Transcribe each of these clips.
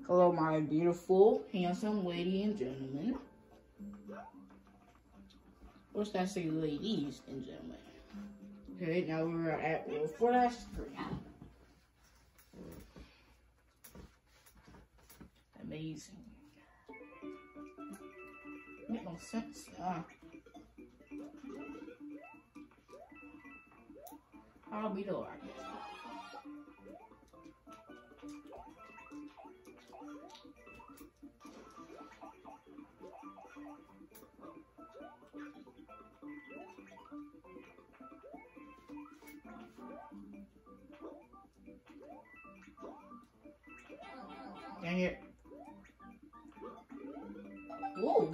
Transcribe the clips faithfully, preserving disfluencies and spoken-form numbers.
Hello, my beautiful, handsome lady and gentlemen. What's that say, ladies and gentlemen? Okay, now we're at rule four dash three. Amazing. Make no sense. Ah. I'll be the Lord. Dang it. Whoa.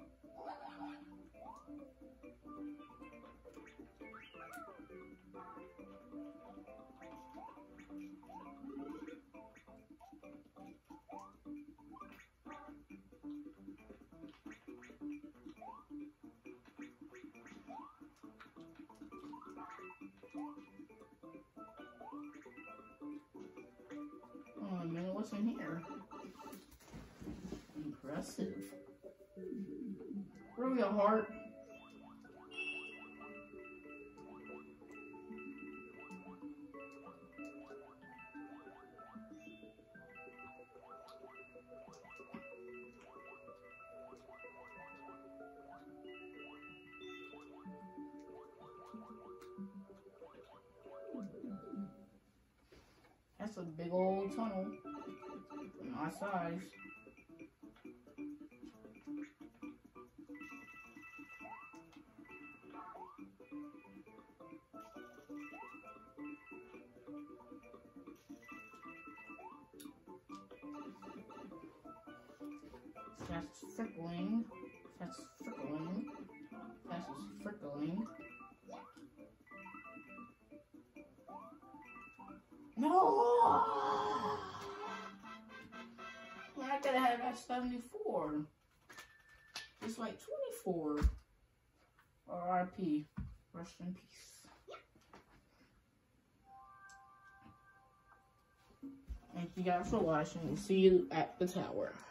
Oh man, what's in here? Impressive. Really a heart. That's a big old tunnel. My size. That's frickling. That's frickling. That's frickling. No! I gotta have that seventy-four. It's like twenty-four. R I P. Rest in peace. Thank you guys for watching. We'll see you at the tower.